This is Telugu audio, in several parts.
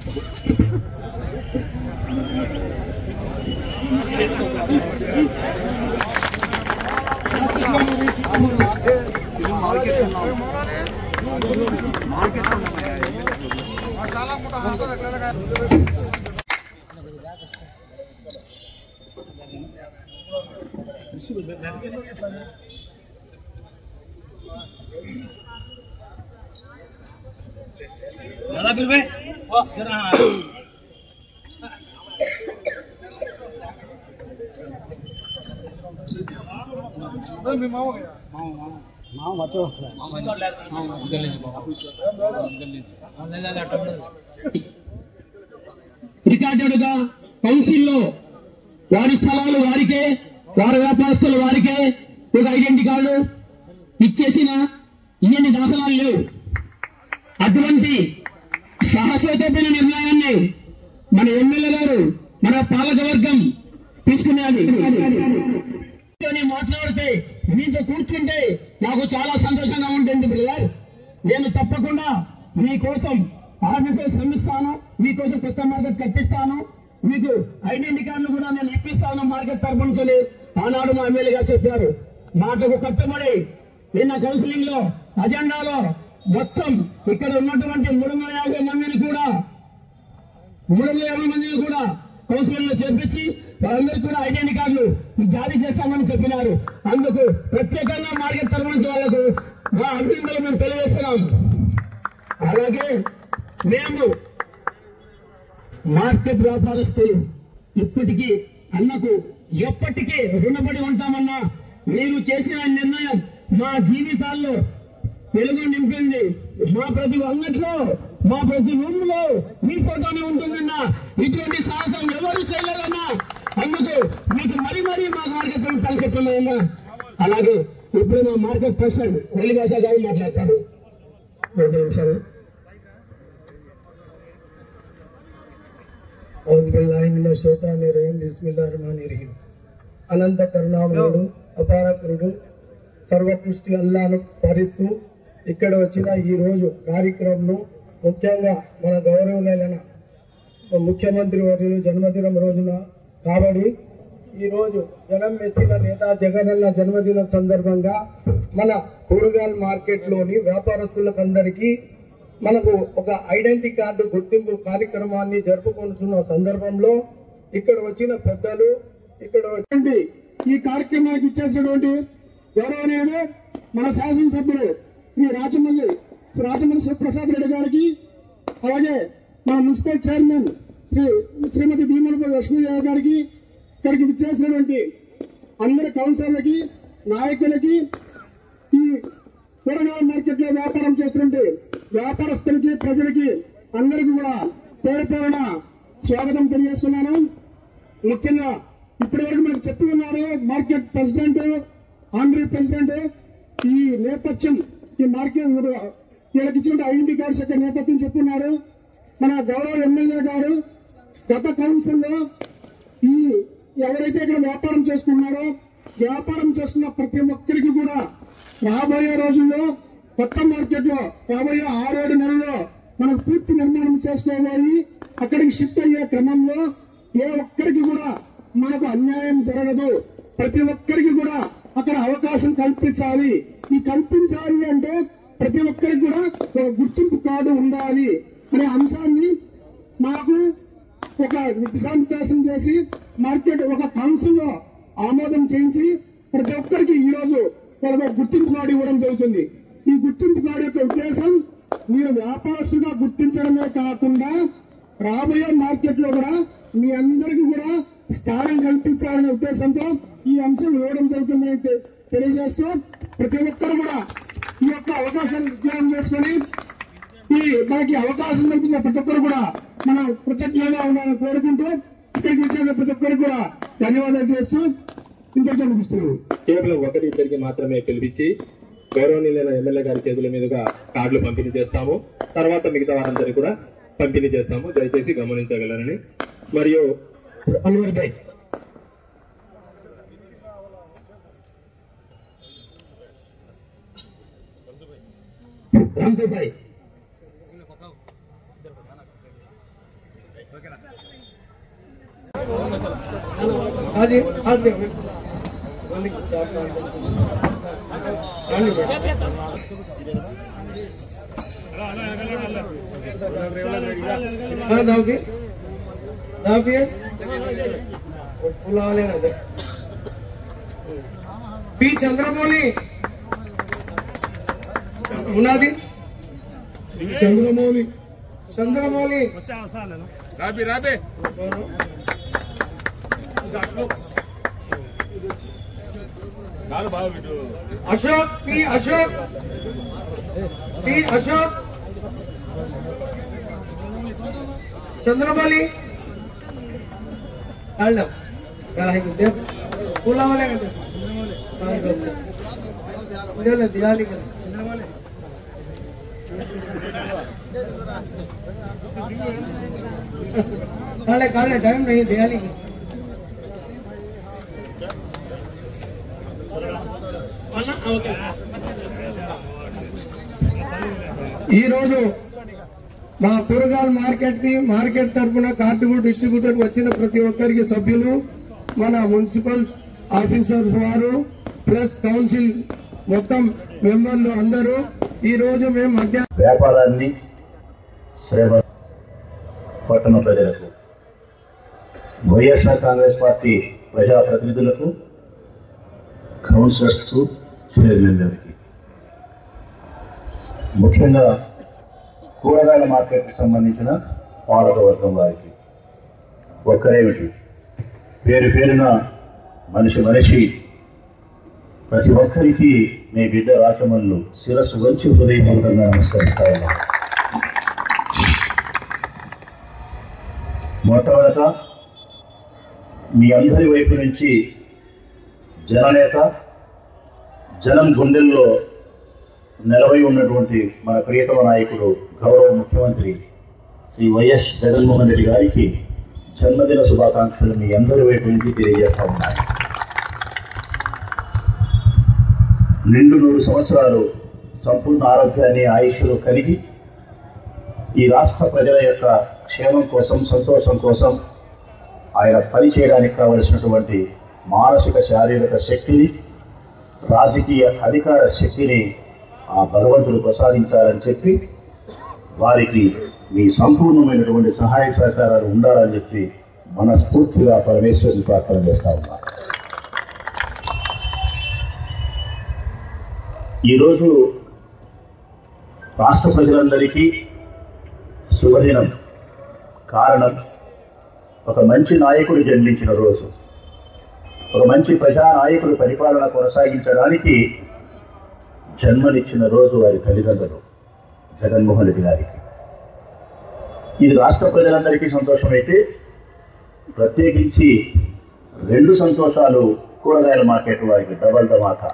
రికార్డెడ్గా కౌన్సిల్లో వారి స్థలాలు వారికే, వారి వ్యాపారస్తులు వారికే ఒక ఐడెంటిటీ కార్డు ఇచ్చేసిన ఇన్ని దాఖలాలు లేవు. అటువంటి సాహసోపేత నిర్ణయాన్ని మన ఎమ్మెల్యే గారు, మన పాలకవర్గం తీసుకునేది. మాట్లాడితే మీతో కూర్చుంటే నాకు చాలా సంతోషంగా ఉంటుంది బ్రదర్. నేను తప్పకుండా మీకోసం ఆర్డర్తో శ్రమిస్తాను, మీకోసం కొత్త మార్కెట్ కట్టిస్తాను, మీకు ఐడెంటిటీ కార్డులు కూడా నేను ఇప్పిస్తాను మార్కెట్ తరఫు నుంచి ఆనాడు మా ఎమ్మెల్యే గారు చెప్పారు. మాటకు కట్టుబడి నిన్న కౌన్సిలింగ్ లో అజెండాలో మొత్తం ఇక్కడ ఉన్నటువంటి 350 మందిని కూడా కౌన్సిలింగ్ లో చేర్పించి వాళ్ళందరికీ కూడా ఐడెంటిటీ కార్డులు జారీ చేస్తామని చెప్పినారు. అందుకు ప్రత్యేకంగా మార్కెట్ తరఫు నుంచి వాళ్లకు మా అభినందనలు మేము తెలియజేస్తున్నాం. అలాగే మేము మార్కెట్ వ్యాపారస్తులు ఇప్పటికీ అన్నకు ఎప్పటికీ రుణపడి ఉంటామన్నా, మీరు చేసిన నిర్ణయం మా జీవితాల్లో వెలుగు నింపింది. మా ప్రతి అంగట్లో, మా ప్రతి రూమ్ లో మీ ఫోటోనే ఉంటుందన్నా. ఇటువంటి సాహసం ఎవరు చేయలేరన్నా. అందుకు మీకు మరీ మా మార్కెట్ పనిచెప్తున్నాయన్నా. అలాగే ఇప్పుడు మా మార్కెట్ ప్రెసిడెంట్ వెలిభాష గారు మాట్లాడతారు. 2 నిమిషాలు. బిస్మిల్లాహిర్రహ్మానిర్రహీం. అనంత కరుణామయుడు, అపారకరుడు, సర్వకృష్టి అల్లాను స్మరిస్తూ ఇక్కడ వచ్చిన ఈ రోజు కార్యక్రమం ముఖ్యంగా మన గౌరవనీయులైన ముఖ్యమంత్రి వర్యులు జన్మదినం రోజున కాబట్టి ఈ రోజు జనం మెచ్చిన నేత జగనన్న జన్మదిన సందర్భంగా మన కూరగాయల మార్కెట్లోని వ్యాపారస్తులందరికీ మనకు ఒక ఐడెంటిటీ కార్డు గుర్తింపు కార్యక్రమాన్ని జరుపుకుంటున్న సందర్భంలో ఇక్కడ వచ్చిన పెద్దలు, ఇక్కడ వచ్చి ఈ కార్యక్రమానికి ఇచ్చేసినటువంటి గౌరవనీయులు మన శాసనసభ్యులు శ్రీ రాజమల్లి శివప్రసాద్ రెడ్డి గారికి, అలాగే మన మున్సిపల్ చైర్మన్ శ్రీమతి భీమలపల్లి లక్ష్మీదేవి గారికి, ఇక్కడికి ఇచ్చేసినటువంటి అందరి కౌన్సిలర్లకి, నాయకులకి, ఈ కూరగాయల మార్కెట్ లో వ్యాపారం చేస్తున్నటువంటి వ్యాపారస్తులకి, ప్రజలకి అందరికీ కూడా పేరు పేరున స్వాగతం తెలియజేస్తున్నాను. ముఖ్యంగా ఇప్పటి వరకు మనకు చెప్పి ఉన్నారు మార్కెట్ ప్రెసిడెంట్, ఆనరీ ప్రెసిడెంట్ ఈ నేపథ్యం, ఈ మార్కెట్ వీళ్ళకి ఇచ్చిన ఐడెంటిటీ కార్డ్స్ యొక్క నేపథ్యం చెప్పున్నారు. మన గౌరవ ఎమ్మెల్యే గారు గత కౌన్సిల్లో ఈ ఎవరైతే ఇక్కడ వ్యాపారం చేస్తున్నారో, వ్యాపారం చేస్తున్న ప్రతి ఒక్కరికి కూడా రాబోయే రోజుల్లో కొత్త మార్కెట్ లో రాబోయే 6-7 నెలల్లో మనకు పూర్తి నిర్మాణం చేసుకోవాలి. అక్కడికి షిఫ్ట్ అయ్యే క్రమంలో ఏ ఒక్కరికి కూడా మనకు అన్యాయం జరగదు. ప్రతి ఒక్కరికి కూడా అక్కడ అవకాశం కల్పించాలి. ఈ కల్పించాలి అంటే ప్రతి ఒక్కరికి కూడా ఒక గుర్తింపు కార్డు ఉండాలి అనే అంశాన్ని మాకు ఒక దిశానిర్దేశం చేసి మార్కెట్ ఒక కౌన్సిల్ లో ఆమోదం చేయించి ప్రతి ఒక్కరికి ఈ రోజు వాళ్ళకి గుర్తింపు కార్డు ఇవ్వడం జరుగుతుంది. ఈ గుర్తింపు కార్డు యొక్క ఉద్దేశం మీరు వ్యాపారస్తుగా గుర్తించడమే కాకుండా రాబోయే మార్కెట్ లో కూడా మీ అందరికీ కూడా స్థానం కల్పించాలనే ఉద్దేశంతో ఈ అంశం ఇవ్వడం జరుగుతుందని తెలియజేస్తూ ప్రతి ఒక్కరు కూడా ఈ యొక్క అవకాశాన్ని ఉద్యోగం చేసుకుని ఈ మనకి అవకాశం కల్పించిన ప్రతి ఒక్కరు కూడా మనం కృతజ్ఞతగా ఉండాలని కోరుకుంటూ ఇక్కడికి వచ్చిన ప్రతి ఒక్కరికి కూడా ధన్యవాదాలు చేస్తూ ఇంకొంచెం ముగిస్తున్నాను. కేవలం 1-2 మాత్రమే పిలిపించి గౌరవనీయులైన ఎమ్మెల్యే గారి చేతుల మీదుగా కార్డులు పంపిణీ చేస్తాము. తర్వాత మిగతా వారందరికీ కూడా పంపిణీ చేస్తాము. దయచేసి గమనించగలరని. మరియు అన్వర్ భాయ్, రాంతో భాయ్, అది పి చంద్రమౌళి ఉన్నది చంద్రమౌళి అశోక్ పి అశోక్ चंद्रमौली फूला वाले दिवाली काले काले टाइम नहीं दिवाली की ఈ రోజు మా కూరగాయల మార్కెట్ తరఫున కార్డుగూడ డిస్ట్రిబ్యూటర్ వచ్చిన ప్రతి ఒక్కరికి సభ్యులు మన మున్సిపల్ ఆఫీసర్స్ వారు ప్లస్ కౌన్సిల్ మొత్తం మెంబర్లు అందరూ ఈ రోజు మేము మధ్యాహ్నం వ్యాపారాన్ని శ్రమ పట్టణ ప్రజలకు వైఎస్ఆర్ కాంగ్రెస్ పార్టీ ప్రజాప్రతినిధులకు కౌన్సిలర్స్కు చైర్మన్లకి ముఖ్యంగా కూరగాయల మార్కెట్కి సంబంధించిన పాలకవర్గం వారికి ఒక్కరేమిటి పేరు పేరున మనిషి ప్రతి ఒక్కరికి మీ బిడ్డ రాచమల్లు శిరస్సు వంచి హృదయపూర్వకంగా నమస్కరిస్తా ఉన్నాను. మొట్టమొదట మీ అందరి వైపు నుంచి జననేత జనం గుండెల్లో నిలవై ఉన్నటువంటి మన ప్రియతమ నాయకుడు గౌరవ ముఖ్యమంత్రి శ్రీ వైఎస్ జగన్మోహన్ రెడ్డి గారికి జన్మదిన శుభాకాంక్షలు మీ అందరి వైపు నుంచి తెలియజేస్తా ఉన్నాయి. నిండు 100 సంవత్సరాలు సంపూర్ణ ఆరోగ్యాన్ని ఆయుష్లు కలిగి ఈ రాష్ట్ర ప్రజల యొక్క క్షేమం కోసం సంతోషం కోసం ఆయన పనిచేయడానికి కావలసినటువంటి మానసిక శారీరక శక్తిని రాజకీయ అధికార శక్తిని ఆ భగవంతుడు ప్రసాదించాలని చెప్పి వారికి మీ సంపూర్ణమైనటువంటి సహాయ సహకారాలు ఉండాలని చెప్పి మనస్ఫూర్తిగా పరమేశ్వరుని ప్రార్థన చేస్తా ఉన్నా. ఈరోజు రాష్ట్ర ప్రజలందరికీ శుభదినం. కారణం ఒక మంచి నాయకుడు జన్మించిన రోజు, ఒక మంచి ప్రజానాయకుడు పరిపాలన కొనసాగించడానికి జన్మనిచ్చిన రోజు వారి తల్లిదండ్రులు జగన్మోహన్ రెడ్డి గారికి. ఇది రాష్ట్ర ప్రజలందరికీ సంతోషమైతే ప్రత్యేకించి 2 సంతోషాలు కూరగాయల మార్కెట్ వారికి డబల్ ధమాకా.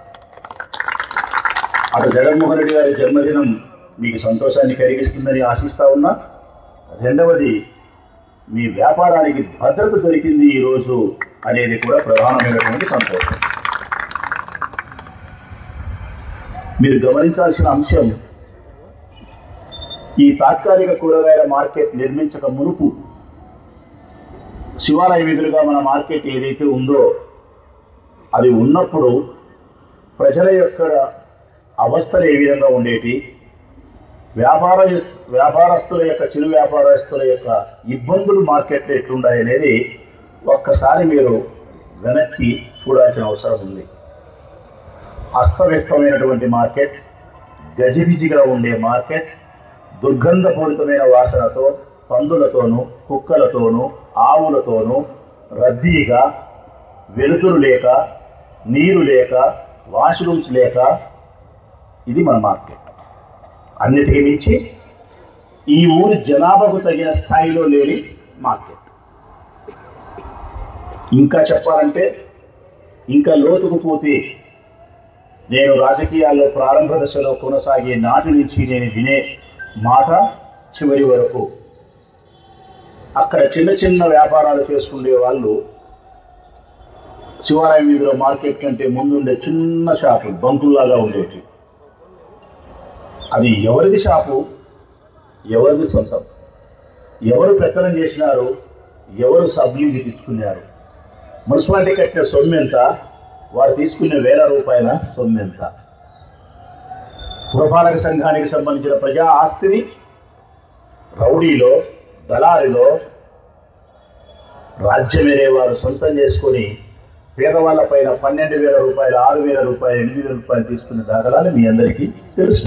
అటు జగన్మోహన్ రెడ్డి గారి జన్మదినం మీకు సంతోషాన్ని కలిగిస్తుందని ఆశిస్తా ఉన్నా. రెండవది మీ వ్యాపారానికి భద్రత దొరికింది ఈరోజు అనేది కూడా ప్రధానమైనటువంటి సంతోషం. మీరు గమనించాల్సిన అంశం, ఈ తాత్కాలిక కూరగాయల మార్కెట్ నిర్మించక మునుపు శివాలయ వీధులుగా మన మార్కెట్ ఏదైతే ఉందో అది ఉన్నప్పుడు ప్రజల యొక్క అవస్థలు ఏ విధంగా ఉండేటి, వ్యాపారస్తుల యొక్క చిరు వ్యాపారస్తుల యొక్క ఇబ్బందులు మార్కెట్లో ఎట్లుండాయనేది ఒక్కసారి మీరు వెనక్కి చూడాల్సిన అవసరం ఉంది. అస్తవ్యస్తమైనటువంటి మార్కెట్, గజిబిజిగా ఉండే మార్కెట్, దుర్గంధపూరితమైన వాసనతో పందులతోనూ కుక్కలతోనూ ఆవులతోనూ రద్దీగా, వెలుతురు లేక, నీరు లేక, వాష్రూమ్స్ లేక ఇది మన మార్కెట్. అన్నిటికీ మించి ఈ ఊరి జనాభాకు తగిన స్థాయిలో లేని మార్కెట్. ఇంకా చెప్పాలంటే ఇంకా లోతుకు పోతే నేను రాజకీయాల్లో ప్రారంభ దశలో కొనసాగే నాటి నుంచి నేను వినే మాట చివరి వరకు అక్కడ చిన్న చిన్న వ్యాపారాలు చేసుకునే వాళ్ళు శివాలయం వీధిలో మార్కెట్ కంటే ముందుండే చిన్న షాపు బంకుల్లాగా ఉండేవి. అది ఎవరిది షాపు, ఎవరిది సొంతం. ఎవరు పెత్తనం చేసినారు, ఎవరు సబ్లీజుకి ఇచ్చుకున్నారు, మున్సిపాలిటీ కట్టిన సొమ్ము ఎంత, వారు తీసుకునే వేల రూపాయల సొమ్ము ఎంత, పురపాలక సంఘానికి సంబంధించిన ప్రజా ఆస్తిని రౌడీలో దళారిలో రాజ్యమేరే వారు సొంతం చేసుకొని పేదవాళ్ళ పైన 12,000 రూపాయలు, 6,000 రూపాయలు, 8,000 రూపాయలు తీసుకునే దాఖలాలు మీ అందరికీ తెలుసు.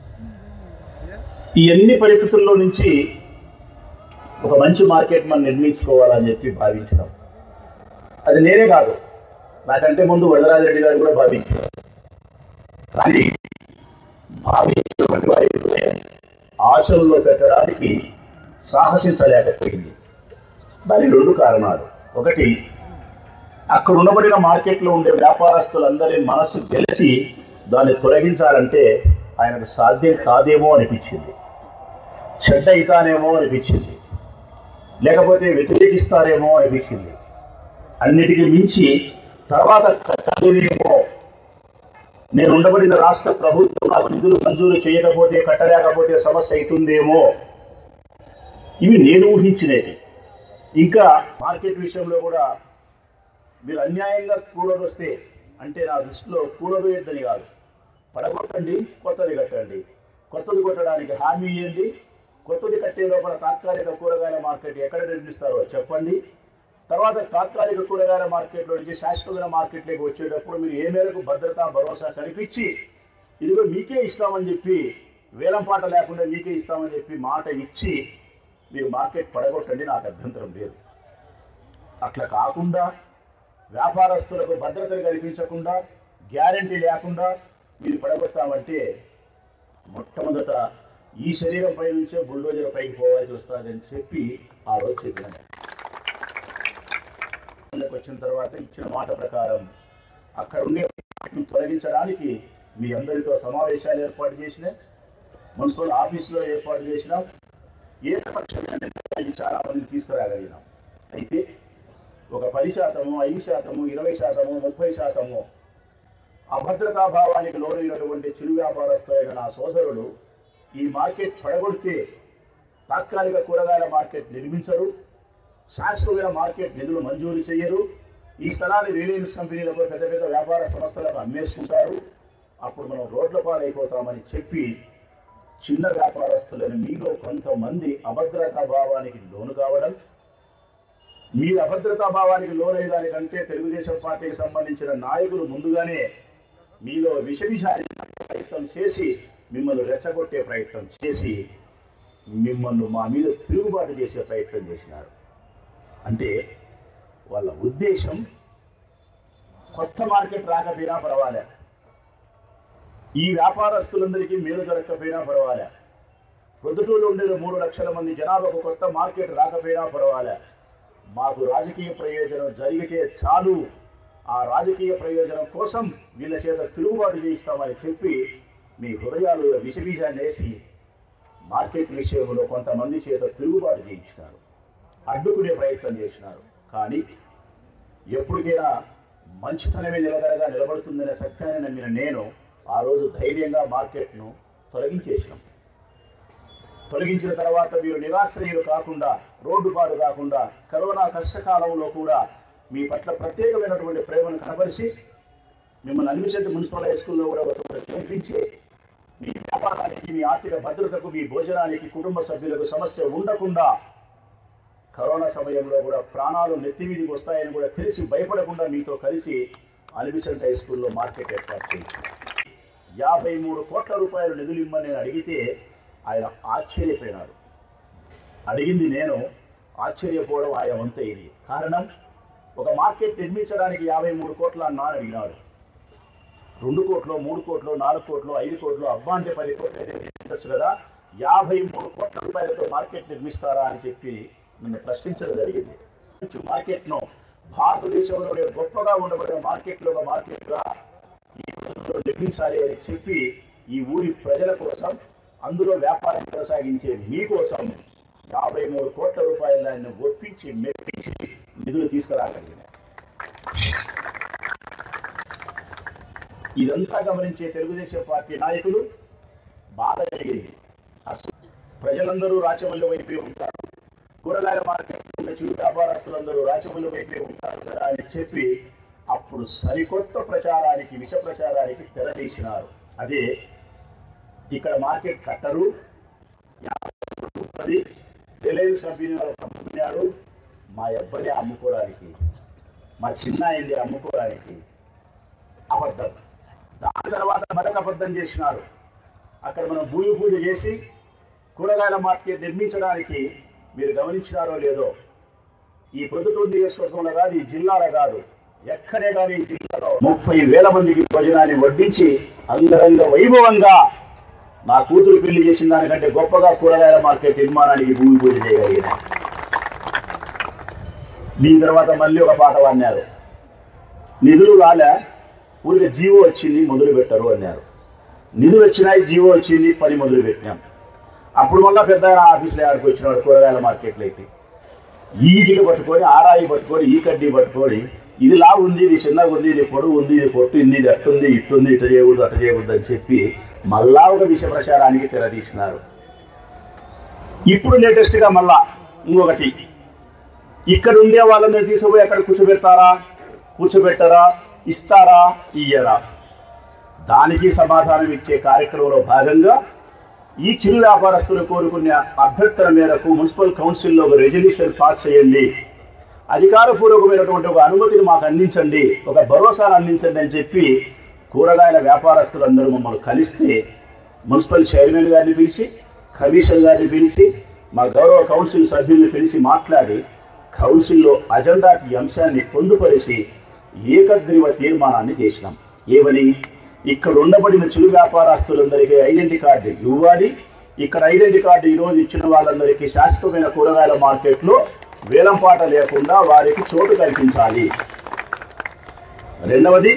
ఈ అన్ని పరిస్థితుల్లో నుంచి ఒక మంచి మార్కెట్ మనం నిర్మించుకోవాలని చెప్పి భావించినాం. అది నేనే కాదు, నాకంటే ముందు వరదరాజరెడ్డి గారు కూడా భావించారు. కానీ భావించినటువంటి వారి ఆచరణలో పెట్టడానికి సాహసించలేకపోయింది. దాని 2 కారణాలు. ఒకటి, అక్కడ ఉండబడిన మార్కెట్లో ఉండే వ్యాపారస్తులందరి మనస్సు గెలిచి దాన్ని తొలగించాలంటే ఆయనకు సాధ్యం కాదేమో అనిపించింది, చెడ్డ అయితానేమో అనిపించింది, లేకపోతే వ్యతిరేకిస్తారేమో అనిపించింది. అన్నిటికీ మించి తర్వాత కట్టలేమో, నేను ఉండబడిన రాష్ట్ర ప్రభుత్వం నాకు నిధులు మంజూరు చేయకపోతే కట్టలేకపోతే సమస్య అవుతుందేమో, ఇవి నేను ఊహించినవి. ఇంకా మార్కెట్ విషయంలో కూడా మీరు అన్యాయంగా కూలదొస్తే, అంటే నా దృష్టిలో కూలదొయ్యద్దని కాదు, పడగొట్టండి, కొత్తది కట్టండి, కొత్తది కొట్టడానికి హామీ ఇవ్వండి, కొత్తది కట్టే లోపల తాత్కాలిక కూరగాయల మార్కెట్ ఎక్కడ నిర్మిస్తారో చెప్పండి. తర్వాత తాత్కాలిక కూరగాయల మార్కెట్లో నుంచి శాశ్వతమైన మార్కెట్లోకి వచ్చేటప్పుడు మీరు ఏ మేరకు భద్రత భరోసా కల్పించి ఇదిగో మీకే ఇస్తామని చెప్పి, వేలం పాట లేకుండా మీకే ఇస్తామని చెప్పి మాట ఇచ్చి మీరు మార్కెట్ పడగొట్టండి, నాకు అభ్యంతరం లేదు. అట్లా కాకుండా వ్యాపారస్తులకు భద్రతను కల్పించకుండా, గ్యారంటీ లేకుండా మీరు పడగొట్టామంటే మొట్టమొదట ఈ శరీరం పై నుంచే బుల్డోజర్ పైకి పోవాల్సి వస్తుందని చెప్పి ఆ రోజు చెప్పినాను. వచ్చిన తర్వాత ఇచ్చిన మాట ప్రకారం అక్కడ ఉండే తొలగించడానికి మీ అందరితో సమావేశాలు ఏర్పాటు చేసిన, మున్సిపల్ ఆఫీసులో ఏర్పాటు చేసినాం. ఏకపక్షంగా చాలా మందిని తీసుకురాగలిగినాం. అయితే ఒక 10%, 5%, 20%, 30% అభద్రతాభావానికి లోనైనటువంటి చిరు వ్యాపారస్తులైన నా సోదరులు ఈ మార్కెట్ పడగొడితే తాత్కాలిక కూరగాయల మార్కెట్ నిర్మించరు, శాశ్వతమైన మార్కెట్ నిధులు మంజూరు చేయరు, ఈ స్థలాన్ని రిలయన్స్ కంపెనీలకు పెద్ద పెద్ద వ్యాపార సంస్థలకు అమ్మేసుకుంటారు, అప్పుడు మనం రోడ్ల పాలైపోతామని చెప్పి చిన్న వ్యాపారస్తులని మీలో కొంతమంది అభద్రతా భావానికి లోను కావడం, మీరు అభద్రతా భావానికి లోనైన దానికంటే తెలుగుదేశం పార్టీకి సంబంధించిన నాయకులు ముందుగానే మీలో విషవిషాన్ని ప్రయత్నం చేసి మిమ్మల్ని రెచ్చగొట్టే ప్రయత్నం చేసి మిమ్మల్ని మా మీద తిరుగుబాటు చేసే ప్రయత్నం చేసినారు. అంటే వాళ్ళ ఉద్దేశం కొత్త మార్కెట్ రాకపోయినా పర్వాలే, ఈ వ్యాపారస్తులందరికీ మేలు జరగకపోయినా పర్వాలే, ప్రొద్దుటూరులో ఉండే 3 లక్షల మంది జనాభాకు కొత్త మార్కెట్ రాకపోయినా పర్వాలే, మాకు రాజకీయ ప్రయోజనం జరిగితే చాలు, ఆ రాజకీయ ప్రయోజనం కోసం వీళ్ళ చేత తిరుగుబాటు చేయిస్తామని చెప్పి మీ హృదయాల్లో విషబీజాన్ని వేసి మార్కెట్ విషయంలో కొంతమంది చేత తిరుగుబాటు చేయించినారు, అడ్డుకునే ప్రయత్నం చేసినారు. కానీ ఎప్పటికైనా మంచితనమే నిలబడుతుందనే సత్యాన్ని నమ్మిన నేను ఆ రోజు ధైర్యంగా మార్కెట్ను తొలగించేసినాం. తొలగించిన తర్వాత మీరు నిరాశ్రయులు కాకుండా, రోడ్డు పాడు కాకుండా, కరోనా కష్టకాలంలో కూడా మీ పట్ల ప్రత్యేకమైనటువంటి ప్రేమను కనబరిచి మిమ్మల్ని అనిమిషంత మున్సిపల్ హై స్కూల్లో కూడా చేర్పించి మీ వ్యాపారానికి, మీ ఆర్థిక భద్రతకు, మీ భోజనానికి, కుటుంబ సభ్యులకు సమస్య ఉండకుండా కరోనా సమయంలో కూడా ప్రాణాలు నెత్తిమీదికి వస్తాయని కూడా తెలిసి భయపడకుండా మీతో కలిసి అనిమిషంత హై స్కూల్లో మార్కెట్ ఏర్పాటు చేయించారు. 53 కోట్ల రూపాయలు నిధులు ఇమ్మని నేను అడిగితే ఆయన ఆశ్చర్యపోయినాడు. అడిగింది నేను, ఆశ్చర్యపోవడం ఆయన వంత ఇది. కారణం, ఒక మార్కెట్ నిర్మించడానికి 53 కోట్ల అన్నా అని అడిగినాడు. 2 కోట్లు, 3 కోట్లు, 4 కోట్లు, 5 కోట్లు, అబ్బా అంటే 10 కోట్లు అయితే నిర్మించచ్చు కదా, 53 కోట్ల రూపాయలతో మార్కెట్ నిర్మిస్తారా అని చెప్పి నన్ను ప్రశ్నించడం జరిగింది. మార్కెట్ను భారతదేశంలోనే గొప్పగా ఉండబడిన మార్కెట్లో ఒక మార్కెట్గా నిర్మించాలి అని చెప్పి ఈ ఊరి ప్రజల కోసం, అందులో వ్యాపారం కొనసాగించే మీకోసం 53 కోట్ల రూపాయలు ఆయన ఒప్పించి మెప్పించి నిధులు తీసుకురాగలిగినాయి. ఇదంతా గమనించే తెలుగుదేశం పార్టీ నాయకులు బాధ కలిగింది. అసలు ప్రజలందరూ రాచమల్లి వైపే ఉంటారు, కూరగాయల మార్కెట్ ఉన్న చిరు వ్యాపారస్తులందరూ రాచమల్లి వైపే ఉంటారు కదా అని చెప్పి అప్పుడు సరికొత్త ప్రచారానికి, విష ప్రచారానికి తెరదీసినారు. అదే ఇక్కడ మార్కెట్ కట్టరు, రిలయన్స్ కంపెనీ అమ్ముకున్నాడు, మా అబ్బాయి అమ్ముకోవడానికి, మా చిన్న అయింది అమ్ముకోవడానికి. అబద్ధం. దాని తర్వాత మరొక అబద్ధం చేసినారు. అక్కడ మనం భూమి పూజ చేసి కూరగాయల మార్కెట్ నిర్మించడానికి మీరు గమనించినారో లేదో, ఈ ప్రొద్దుటూరు నియోజకవర్గంలో కాదు, ఈ జిల్లాలో కాదు, ఎక్కడే కానీ ఈ జిల్లాలో 30,000 మందికి భోజనాన్ని వడ్డించి అంగరంగ వైభవంగా నా కూతురు పెళ్లి చేసిన దానికంటే గొప్పగా కూరగాయల మార్కెట్ నిర్మాణానికి భూమి పూజ చేయగలిగిన. దీని తర్వాత మళ్ళీ ఒక పాట అన్నారు, నిధులు రాలే, ఊరికి జీవో వచ్చింది మొదలు పెట్టరు అన్నారు. నిధులు వచ్చినాయి, జీవో వచ్చింది, పని మొదలు పెట్టినాం. అప్పుడు మళ్ళీ పెద్ద ఆఫీసులో ఆడికి వచ్చినాడు కూరగాయల మార్కెట్లోకి. ఈ ఇటుక పట్టుకొని, ఆరాయి పట్టుకొని, ఈ కడ్డీ పట్టుకొని, ఇది లావు ఉంది, ఇది చిన్నగా ఉంది, ఇది పొడుగు ఉంది, ఇది పొట్టు ఉంది, ఇది అట్టుంది, ఇట్టుంది, ఇటు చేయకూడదు, అటు చేయకూడదు అని చెప్పి మళ్ళా ఒక విష ప్రచారానికి తెరదీసినారు. ఇప్పుడు లేటెస్ట్గా మళ్ళా ఇంకొకటి, ఇక్కడ ఉండే వాళ్ళందరూ తీసుకుపోయి అక్కడ కూర్చోబెట్టరా, ఇస్తారా, ఇయ్యరా? దానికి సమాధానం ఇచ్చే కార్యక్రమంలో భాగంగా ఈ చిరు వ్యాపారస్తులు కోరుకునే అభ్యర్థన మేరకు మున్సిపల్ కౌన్సిల్లో ఒక రెజల్యూషన్ పాస్ చేయండి, అధికారపూర్వకమైనటువంటి ఒక అనుమతిని మాకు అందించండి, ఒక భరోసాను అందించండి అని చెప్పి కూరగాయల వ్యాపారస్తులందరూ మమ్మల్ని కలిస్తే మున్సిపల్ చైర్మన్ గారిని పిలిచి, కమిషనర్ గారిని పిలిచి, మా గౌరవ కౌన్సిల్ సభ్యుల్ని పిలిచి మాట్లాడి కౌన్సిల్లో అజెండాకి ఈ అంశాన్ని పొందుపరిచి ఏకగ్రీవ తీర్మానాన్ని చేసినాం. ఏమని? ఇక్కడ ఉండబడిన చిరు వ్యాపారస్తులందరికీ ఐడెంటిటీ కార్డు ఇవ్వాలి. ఇక్కడ ఐడెంటిటీ కార్డు ఈరోజు ఇచ్చిన వాళ్ళందరికీ శాశ్వతమైన కూరగాయల మార్కెట్లో వేలంపాట లేకుండా వారికి చోటు కల్పించాలి. రెండవది,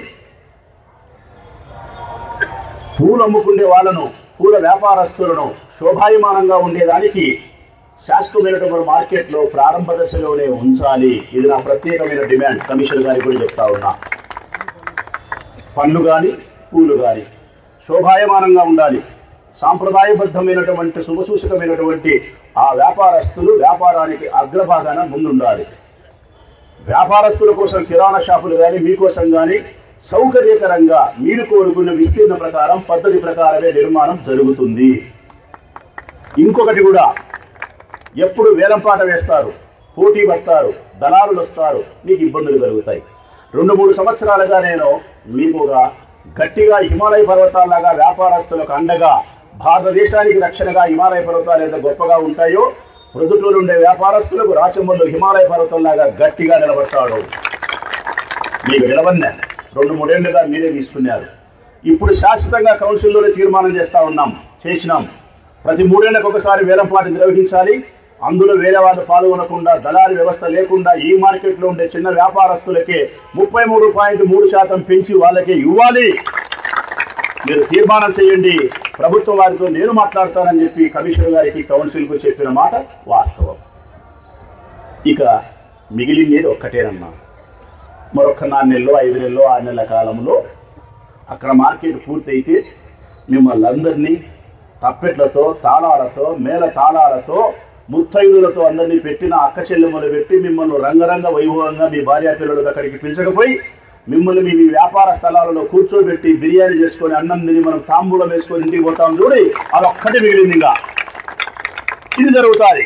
పూలు అమ్ముకునే వాళ్ళను, పూల వ్యాపారస్తులను శోభాయమానంగా ఉండేదానికి శాశ్వతమైనటువంటి మార్కెట్లో ప్రారంభ దశలోనే ఉంచాలి. ఇది నా ప్రత్యేకమైన డిమాండ్. కమిషనర్ గారికి కూడా చెప్తా ఉన్నా. పండ్లు కానీ పూలు కానీ శోభాయమానంగా ఉండాలి. సాంప్రదాయబద్ధమైనటువంటి శుభసూచకమైనటువంటి ఆ వ్యాపారస్తులు వ్యాపారానికి అగ్రభాగాన ముందుండాలి. వ్యాపారస్తుల కోసం కిరాణా షాపులు కానీ మీకోసం కానీ సౌకర్యకరంగా మీరు కోరుకున్న విస్తీర్ణ ప్రకారం పద్ధతి ప్రకారమే నిర్మాణం జరుగుతుంది. ఇంకొకటి కూడా, ఎప్పుడు వేలంపాట వేస్తారు, పోటీ పడతారు, దళారులు వస్తారు, మీకు ఇబ్బందులు కలుగుతాయి. 2-3 సంవత్సరాలుగా నేను మీకుగా గట్టిగా హిమాలయ పర్వతాల్లాగా వ్యాపారస్తులకు అండగా, భారతదేశానికి రక్షణగా హిమాలయ పర్వతాలు ఎంత గొప్పగా ఉంటాయో ప్రొద్దుటూరు ఉండే వ్యాపారస్తులకు రాచమల్లు హిమాలయ పర్వతంలాగా గట్టిగా నిలబడతాడు. మీకు నిలబడినా 2-3 ఏళ్లుగా మీరే తీసుకున్నారు. ఇప్పుడు శాశ్వతంగా కౌన్సిల్లోనే తీర్మానం చేసినాం. ప్రతి 3 ఏళ్లకు ఒకసారి వేలంపాట నిర్వహించాలి. అందులో వేరే వాళ్ళు పాల్గొనకుండా, దళారీ వ్యవస్థ లేకుండా ఈ మార్కెట్లో ఉండే చిన్న వ్యాపారస్తులకే 33.3% పెంచి వాళ్ళకే ఇవ్వాలి. మీరు తీర్మానం చేయండి, ప్రభుత్వం వారితో నేను మాట్లాడతానని చెప్పి కమిషనర్ గారికి, కౌన్సిల్కు చెప్పిన మాట వాస్తవం. ఇక మిగిలింది ఒక్కటేనన్నా. మరొక 4 నెలలు, 5 నెలలు, 6 నెలల కాలంలో అక్కడ మార్కెట్ పూర్తయితే మిమ్మల్ని అందరినీ తప్పెట్లతో, తాళాలతో, మేళ తాళాలతో, ముత్తైదులతో అందరినీ పెట్టిన అక్క చెల్లెమ్మలు పెట్టి మిమ్మల్ని రంగరంగ వైభవంగా మీ భార్యా పిల్లలకు అక్కడికి పిలిచకపోయి మిమ్మల్ని మీ వ్యాపార స్థలాలలో కూర్చోబెట్టి బిర్యానీ చేసుకొని, అన్నం తిని మనం తాంబూలం వేసుకొని ఇంటికి పోతాం చూడి, అదొక్కటి మిగిలింది. ఇంకా ఇది జరుగుతుంది.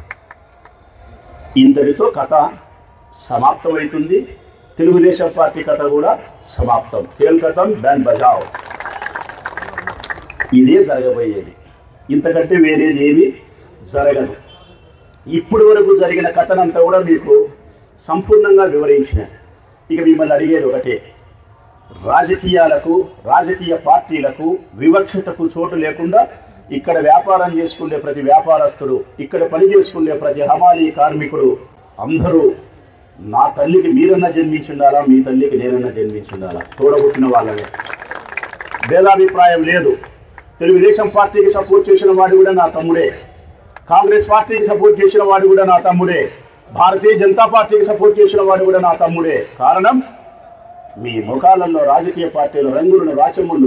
ఇంతటితో కథ సమాప్తమవుతుంది. తెలుగుదేశం పార్టీ కథ కూడా సమాప్తం. కేల్కతం బ్యాండ్ బజావ్. ఇదే జరగబోయేది. ఇంతకంటే వేరేది ఏమీ జరగదు. ఇప్పటి వరకు జరిగిన కథనంతా కూడా మీకు సంపూర్ణంగా వివరించిన. ఇక మిమ్మల్ని అడిగేది ఒకటే, రాజకీయాలకు, రాజకీయ పార్టీలకు, వివక్షతకు చోటు లేకుండా ఇక్కడ వ్యాపారం చేసుకునే ప్రతి వ్యాపారస్తుడు, ఇక్కడ పని చేసుకునే ప్రతి హమాలీ కార్మికుడు అందరూ నా తల్లికి మీరన్నా జన్మించుండాలా, మీ తల్లికి నేనన్నా జన్మించుండాలా, తోడబుట్టిన వాళ్ళనే. భేదాభిప్రాయం లేదు. తెలుగుదేశం పార్టీకి సపోర్ట్ చేసిన వాడు కూడా నా తమ్ముడే, కాంగ్రెస్ పార్టీకి సపోర్ట్ చేసిన వాడు కూడా నా తమ్ముడే, భారతీయ జనతా పార్టీకి సపోర్ట్ చేసిన వాడు కూడా నా తమ్ముడే. కారణం, మీ ముఖాలలో రాజకీయ పార్టీల రంగులను రాచమల్లు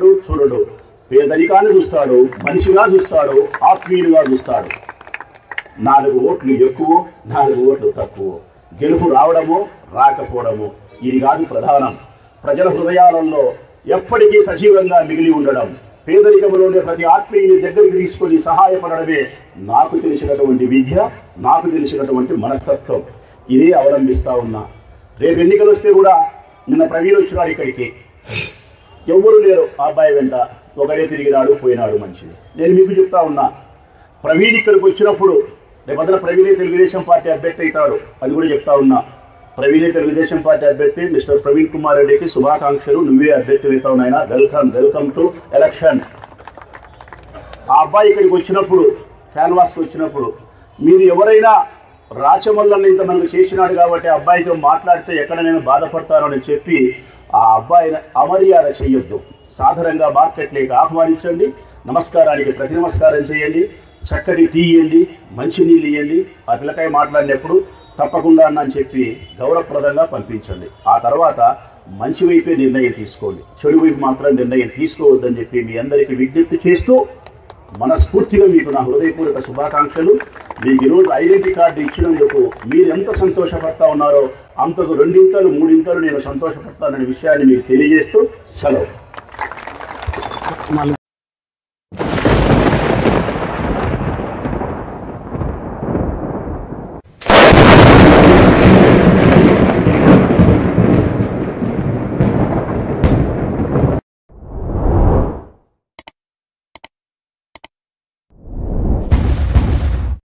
చూడడు. పేదరికాన్ని చూస్తాడు, మనిషిగా చూస్తాడు, ఆత్మీయులుగా చూస్తాడు. 4 ఓట్లు ఎక్కువ, 4 ఓట్లు తక్కువ, గెలుపు రావడము రాకపోవడము ఇది కాదు ప్రధానం. ప్రజల హృదయాలలో ఎప్పటికీ సజీవంగా మిగిలి ఉండడం, పేదరికంలోనే ప్రతి ఆత్మీయుని దగ్గరికి తీసుకొని సహాయపడడమే నాకు తెలిసినటువంటి విద్య, నాకు తెలిసినటువంటి మనస్తత్వం. ఇదే అవలంబిస్తూ ఉన్నా. రేపు ఎన్నికలు వస్తే కూడా నిన్న ప్రవీణ్ వచ్చినాడు ఇక్కడికి, ఎవరు లేరు ఆ అబ్బాయి వెంట, ఒకడే తిరిగినాడు పోయినాడు, మంచిది. నేను మీకు చెప్తా ఉన్నా, ప్రవీణ్ ఇక్కడికి వచ్చినప్పుడు రేపొద్దున ప్రవీణే తెలుగుదేశం పార్టీ అభ్యర్థి అవుతాడు, అది కూడా చెప్తా ఉన్నా. ప్రవీణే తెలుగుదేశం పార్టీ అభ్యర్థి. మిస్టర్ ప్రవీణ్ కుమార్ రెడ్డికి శుభాకాంక్షలు, నువ్వే అభ్యర్థి అవుతావు నాయన. Welcome to election. ఆ అబ్బాయి ఇక్కడికి వచ్చినప్పుడు, క్యాన్వాస్కి వచ్చినప్పుడు, మీరు ఎవరైనా రాచమల్లని ఇంత మనకు చేసినాడు కాబట్టి ఆ అబ్బాయితో మాట్లాడితే ఎక్కడ నేను బాధపడతానని చెప్పి ఆ అబ్బాయిని అమర్యాద చేయొద్దు. సాధారణంగా మార్కెట్లోకి ఆహ్వానించండి, నమస్కారానికి ప్రతి నమస్కారం చేయండి, చక్కటి టీ ఇవ్వండి, మంచినీళ్ళు ఇవ్వండి. ఆ పిల్లకాయ మాట్లాడినప్పుడు తప్పకుండా అని చెప్పి గౌరవప్రదంగా పంపించండి. ఆ తర్వాత మంచి వైపే నిర్ణయం తీసుకోండి, చెడు వైపు మాత్రం నిర్ణయం తీసుకోవద్దని చెప్పి మీ అందరికీ విజ్ఞప్తి చేస్తూ మనస్ఫూర్తిగా మీకు నా హృదయపూర్వక శుభాకాంక్షలు. మీకు ఈరోజు ఐడెంటిటీ కార్డు ఇచ్చినందుకు మీరు ఎంత సంతోషపడతా ఉన్నారో అంతకు 2 ఇంతలు 3 ఇంతలు నేను సంతోషపడతాననే విషయాన్ని మీకు తెలియజేస్తూ సెలవు.